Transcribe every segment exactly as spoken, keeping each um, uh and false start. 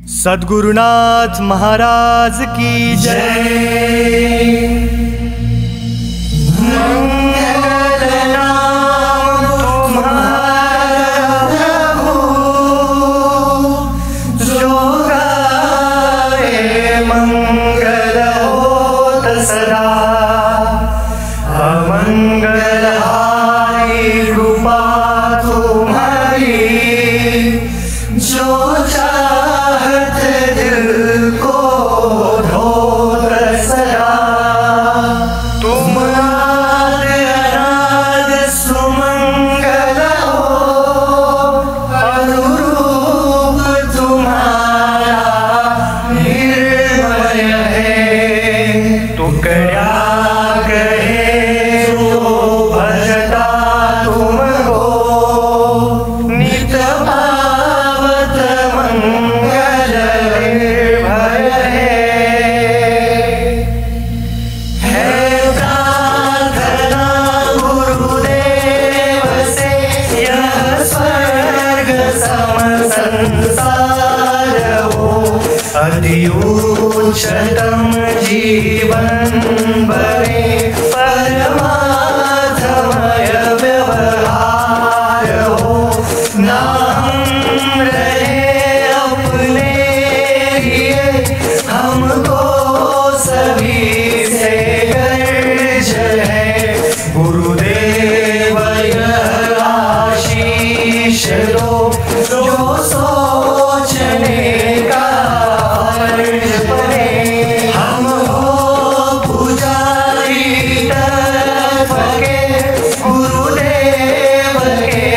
सद्गुरुनाथ महाराज की जय। अतिउच्चतम जीवन बने परमार्थमय व्यवहार हो। ना हम रहे अपने लिए, हमको सभी से गर्ज है। गुरुदेव यह आशीष दो, जो सोचने का हम हो पुजारी तत्व के, गुरुदेव के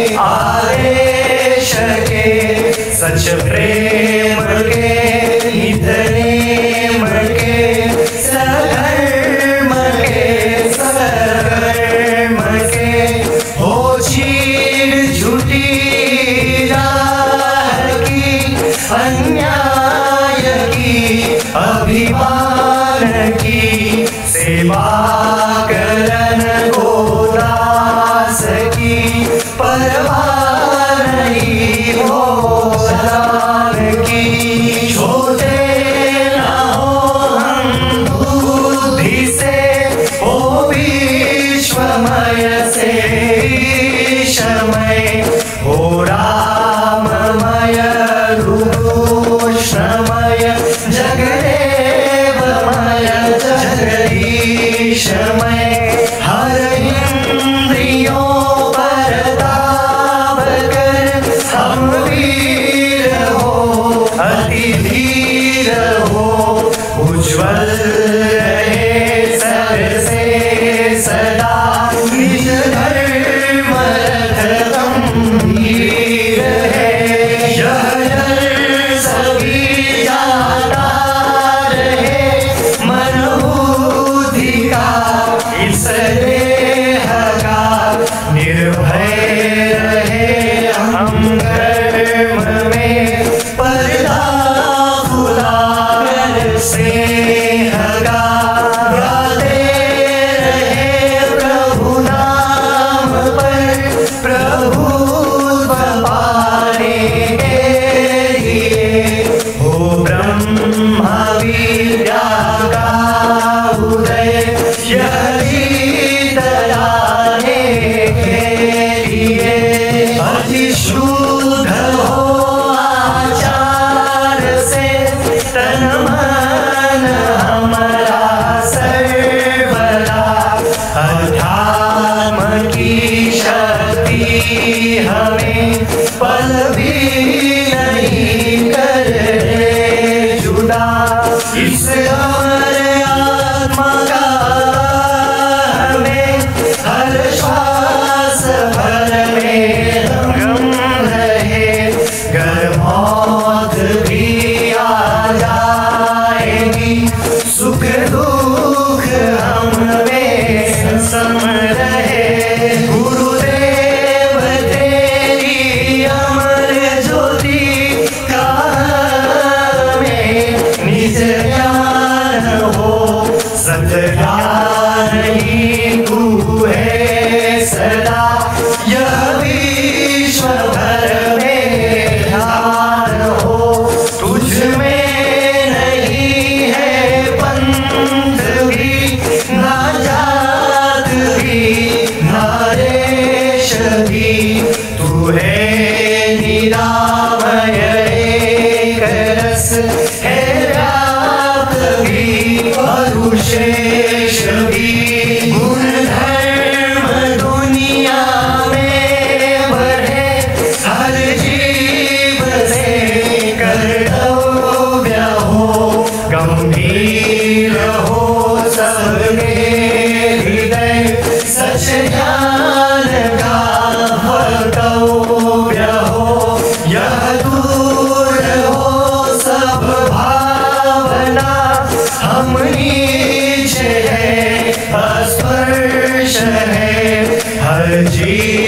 आदेश के, सच प्रेम के निधनेम के, सधर्म के सर्वधर्म के, हो चीर झूठी राह की, अन्याय की अभिमान की, सेवा करन को दास की, परवाह नहीं हो दान की। छोटे ना हो हम बुद्धि से, हो विश्वमय से ईशमय, हो राममय कृष्णमय, जगदेवमय जगदीशमय, हर इंद्रियों पर ताप कर हम वीर हो, अति धीर हो, उज्ज्वल रहे सर से सदा, निज धर्म रथ गंभीर है। यह सभी जाता रहे मनबुद्धि का, इस देह का निर्भय रहे हम कर्म में, पर्दा खुला कर स्नेह जी